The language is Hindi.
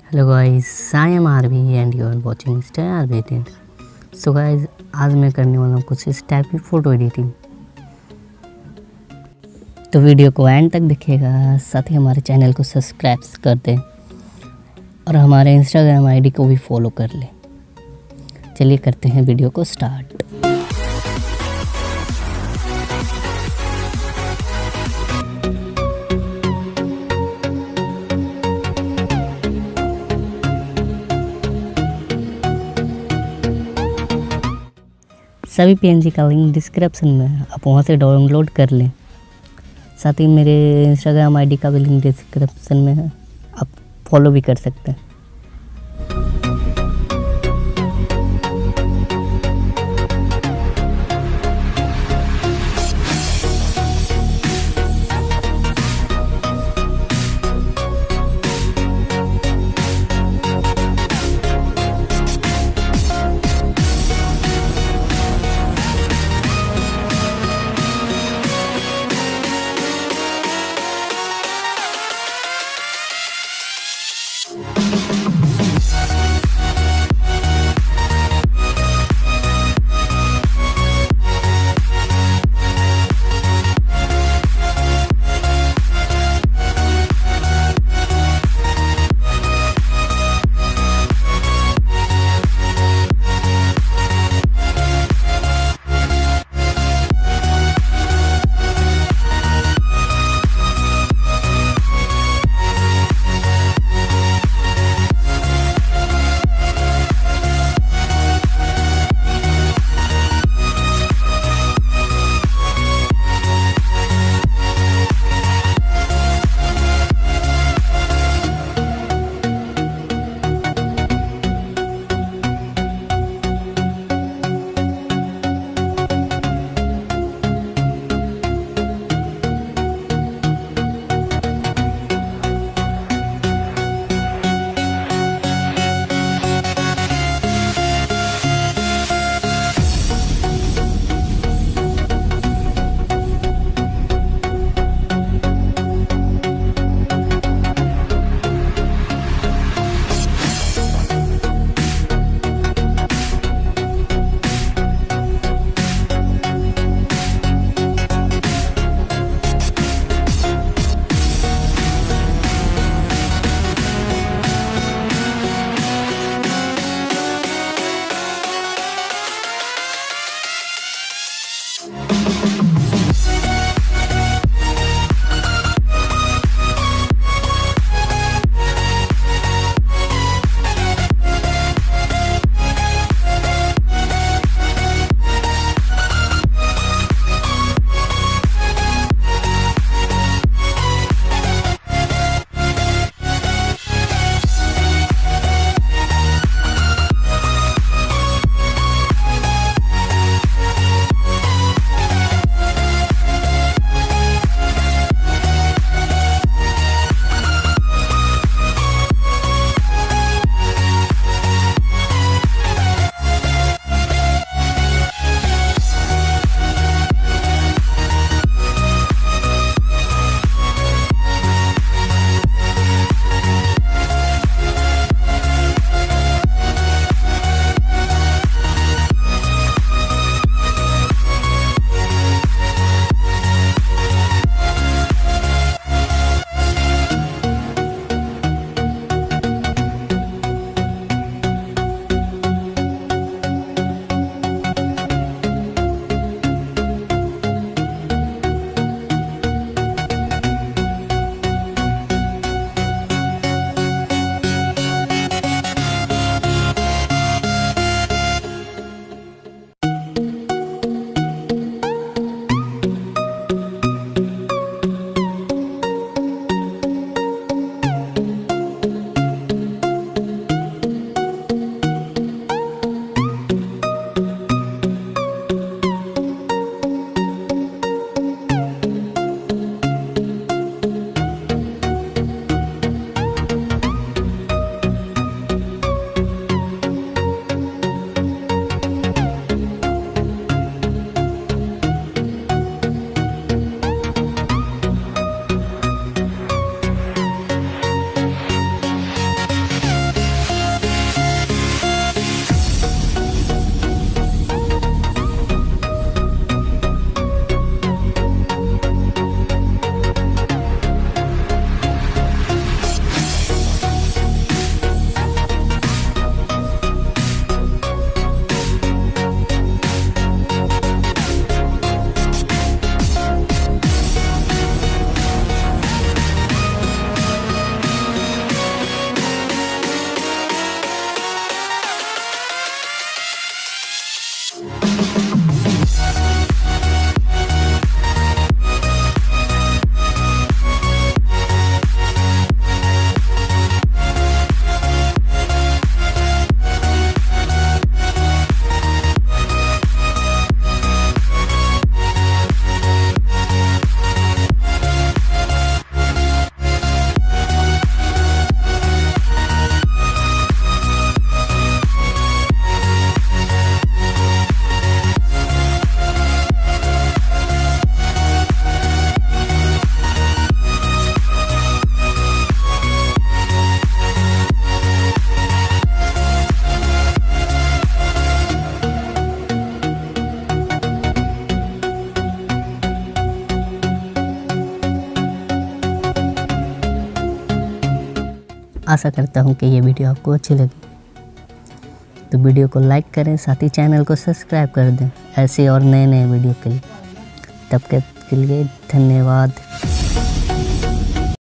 Hello guys, I am Aarvi and you are watching Star Editing. So guys, आज मैं करने वाला हूँ कुछ इस टाइप की फ़ोटो एडिटिंग। तो वीडियो को एंड तक देखिएगा, साथ ही हमारे चैनल को सब्सक्राइब कर दें और हमारे इंस्टाग्राम आईडी को भी फॉलो कर लें। चलिए करते हैं वीडियो को स्टार्ट। सभी पीएनजी का लिंक डिस्क्रिप्शन में है, आप वहां से डाउनलोड कर लें। साथ ही मेरे इंस्टाग्राम आईडी का भी लिंक डिस्क्रिप्शन में है, आप फॉलो भी कर सकते हैं। आशा करता हूँ कि ये वीडियो आपको अच्छी लगी। तो वीडियो को लाइक करें, साथ ही चैनल को सब्सक्राइब कर दें ऐसे और नए वीडियो के लिए। तब तक के लिए धन्यवाद।